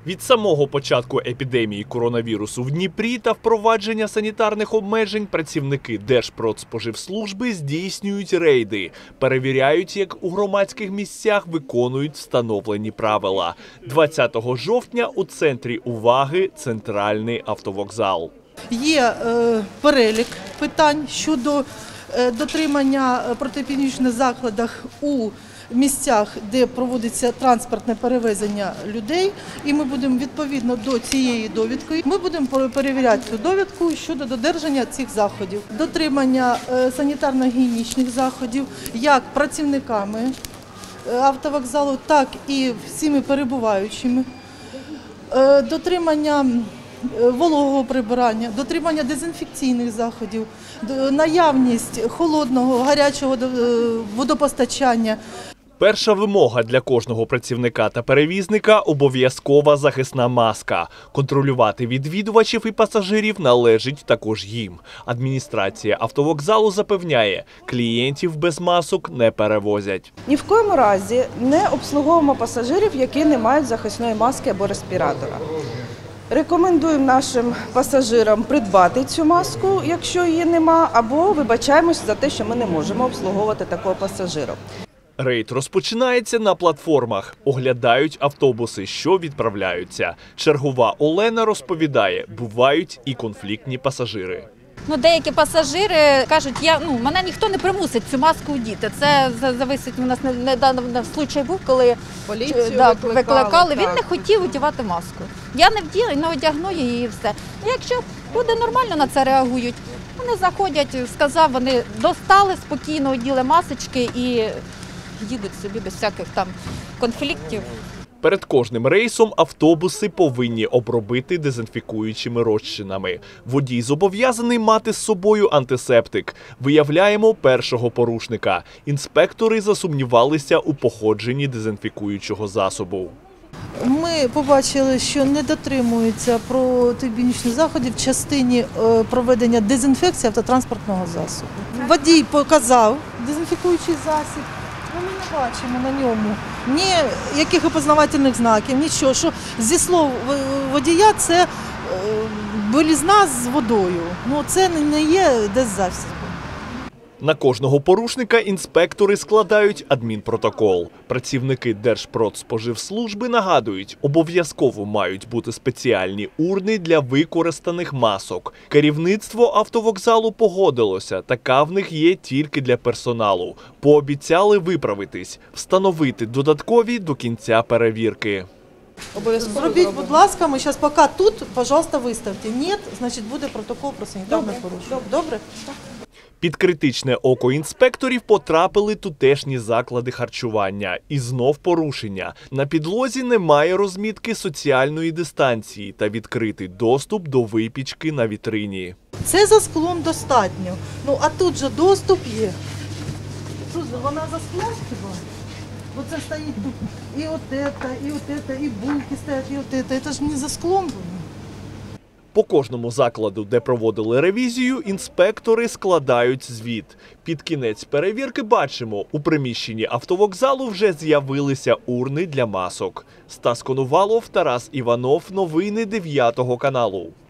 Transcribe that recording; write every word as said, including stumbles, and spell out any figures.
Від самого початку епідемії коронавірусу в Дніпрі та впровадження санітарних обмежень працівники Держпродспоживслужби здійснюють рейди, перевіряють, як у громадських місцях виконують встановлені правила. двадцятого жовтня у центрі уваги центральний автовокзал. Є е, перелік питань щодо е, дотримання протиепідемічних заходах у місцях, де проводиться транспортне перевезення людей, і ми будемо відповідно до цієї довідки, ми будемо перевіряти цю довідку щодо додержання цих заходів. Дотримання санітарно-гігієнічних заходів як працівниками автовокзалу, так і всіми перебуваючими. Дотримання вологого прибирання, дотримання дезінфекційних заходів, наявність холодного, гарячого водопостачання. Перша вимога для кожного працівника та перевізника – обов'язкова захисна маска. Контролювати відвідувачів і пасажирів належить також їм. Адміністрація автовокзалу запевняє, клієнтів без масок не перевозять. Ні в коєму разі не обслуговуємо пасажирів, які не мають захисної маски або респіратора. Рекомендуємо нашим пасажирам придбати цю маску, якщо її нема, або вибачаємось за те, що ми не можемо обслуговувати такого пасажира. Рейд розпочинається на платформах. Оглядають автобуси, що відправляються. Чергова Олена розповідає, бувають і конфліктні пасажири. Ну, деякі пасажири кажуть, я, ну, мене ніхто не примусить цю маску вдіти. Це зависить, у нас недавно случай був, коли поліцію да, викликали. викликали. Він так. не хотів одягати маску. Я не вділа, не одягну її і все. Якщо люди нормально на це реагують, вони заходять, сказав, вони достали спокійно, оділи масочки і їдуть собі без всяких там конфліктів. Перед кожним рейсом автобуси повинні обробити дезінфікуючими розчинами. Водій зобов'язаний мати з собою антисептик. Виявляємо першого порушника. Інспектори засумнівалися у походженні дезінфікуючого засобу. Ми побачили, що не дотримуються протиепідемічних заходів в частині проведення дезінфекції автотранспортного засобу. Водій показав дезінфікуючий засіб. Ми не бачимо на ньому ні яких опознавательних знаків, нічого. Що зі слов водія це білизна з водою. Ну, це не є деззасіб. На кожного порушника інспектори складають адмінпротокол. Працівники Держпродспоживслужби нагадують, обов'язково мають бути спеціальні урни для використаних масок. Керівництво автовокзалу погодилося, така в них є тільки для персоналу. Пообіцяли виправитись, встановити додаткові до кінця перевірки. Обов'язково зробіть, будь ласка, ми зараз поки тут, пожалуйста, виставте. Ні, значить буде протокол про санітарне порушення. Добре? Під критичне око інспекторів потрапили тутешні заклади харчування. І знов порушення. На підлозі немає розмітки соціальної дистанції та відкритий доступ до випічки на вітрині. Це за склом достатньо. Ну, а тут же доступ є. Тут вона за склом хіба? Оце стоїть і от це, і от це, і булки стоять, і от це. Це ж не за склом. По кожному закладу, де проводили ревізію, інспектори складають звіт. Під кінець перевірки бачимо, у приміщенні автовокзалу вже з'явилися урни для масок. Стас Коновалов, Тарас Іванов. Новини дев'ятого каналу.